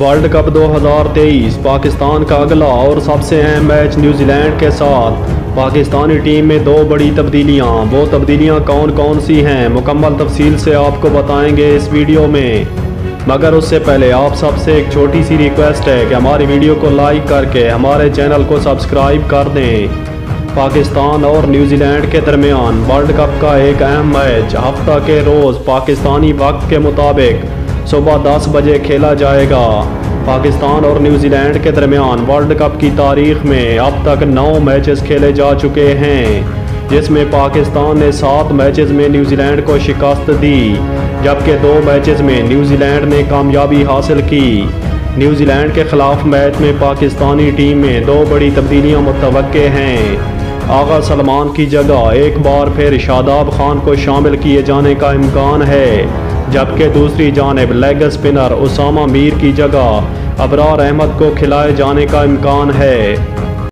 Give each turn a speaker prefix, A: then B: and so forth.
A: World cup 2023 Pakistan का अगला और सबसे अहम मैच न्यूजीलैंड के साथ। पाकिस्तानी टीम में दो बड़ी तब्दीलियां। वो तब्दीलियां कौन कौन सी हैं, मुकम्मल तफसील से आपको बताएंगे इस वीडियो में। मगर उससे पहले आप सबसे एक छोटी सी रिक्वेस्ट है कि हमारी वीडियो को लाइक करके हमारे चैनल को सब्सक्राइब कर दें। पाकिस्तान और न्यूजीलैंड के दरमियान वर्ल्ड कप का एक अहम मैच हफ्ता के रोज़ पाकिस्तानी वक्त के मुताबिक सुबह 10 बजे खेला जाएगा। पाकिस्तान और न्यूजीलैंड के दरमियान वर्ल्ड कप की तारीख में अब तक 9 मैचेस खेले जा चुके हैं, जिसमें पाकिस्तान ने 7 मैचेस में न्यूजीलैंड को शिकस्त दी, जबकि 2 मैचेस में न्यूजीलैंड ने कामयाबी हासिल की। न्यूजीलैंड के खिलाफ मैच में पाकिस्तानी टीम में 2 बड़ी तब्दीलियां मुतवक्के हैं। आगा सलमान की जगह एक बार फिर शादाब खान को शामिल किए जाने का इम्कान है, जबकि दूसरी जानिब लेग स्पिनर उसामा मीर की जगह अबरार अहमद को खिलाए जाने का इम्कान है।